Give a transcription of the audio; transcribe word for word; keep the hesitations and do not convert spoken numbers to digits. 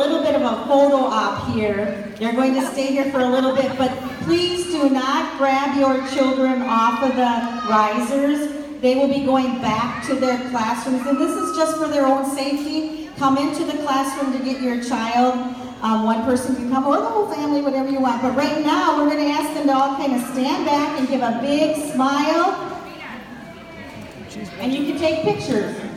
little bit of a photo op here. They're going to stay here for a little bit, but please do not grab your children off of the risers. They will be going back to their classrooms, and this is just for their own safety. Come into the classroom to get your child. Um, one person can come, or the whole family, whatever you want. But right now, we're going to ask them to all kind of stand back and give a big smile. And you can take pictures.